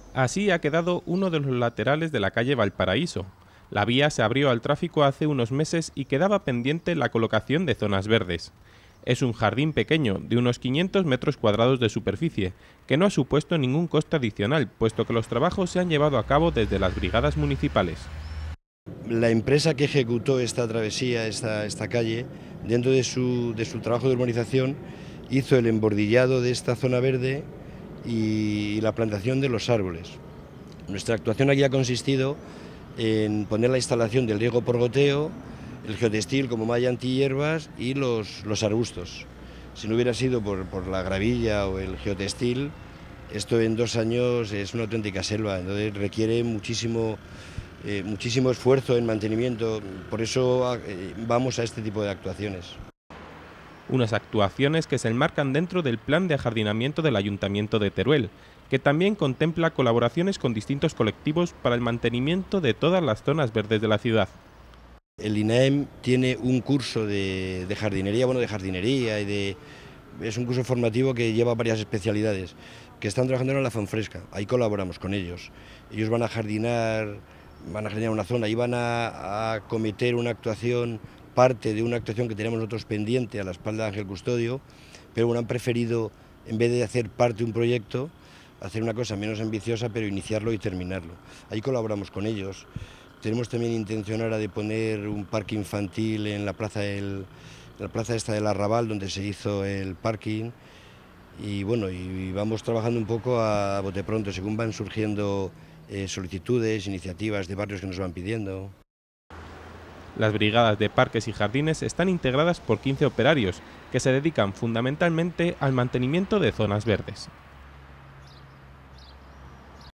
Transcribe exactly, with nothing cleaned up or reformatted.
Así ha quedado uno de los laterales de la calle Valparaíso. La vía se abrió al tráfico hace unos meses y quedaba pendiente la colocación de zonas verdes. Es un jardín pequeño, de unos quinientos metros cuadrados de superficie, que no ha supuesto ningún coste adicional, puesto que los trabajos se han llevado a cabo desde las brigadas municipales. La empresa que ejecutó esta travesía, esta, esta calle, dentro de su, de su trabajo de urbanización, hizo el embordillado de esta zona verde y la plantación de los árboles. Nuestra actuación aquí ha consistido en poner la instalación del riego por goteo, el geotextil como malla antihierbas y los, los arbustos. Si no hubiera sido por, por la gravilla o el geotextil, esto en dos años es una auténtica selva, entonces requiere muchísimo, eh, muchísimo esfuerzo en mantenimiento, por eso eh, vamos a este tipo de actuaciones. Unas actuaciones que se enmarcan dentro del plan de ajardinamiento del Ayuntamiento de Teruel, que también contempla colaboraciones con distintos colectivos para el mantenimiento de todas las zonas verdes de la ciudad. El INAEM tiene un curso de, de jardinería, bueno, de jardinería y de... Es un curso formativo que lleva varias especialidades, que están trabajando en la Fonfresca, ahí colaboramos con ellos. Ellos van a jardinar, van a jardinar una zona y van a, a cometer una actuación, parte de una actuación que tenemos nosotros pendiente a la espalda de Ángel Custodio, pero bueno, han preferido, en vez de hacer parte de un proyecto, hacer una cosa menos ambiciosa, pero iniciarlo y terminarlo. Ahí colaboramos con ellos. Tenemos también intención ahora de poner un parque infantil en la plaza, del, la plaza esta del Arrabal, donde se hizo el parking. Y bueno, y vamos trabajando un poco a bote pronto, según van surgiendo eh, solicitudes, iniciativas de barrios que nos van pidiendo. Las brigadas de parques y jardines están integradas por quince operarios, que se dedican fundamentalmente al mantenimiento de zonas verdes.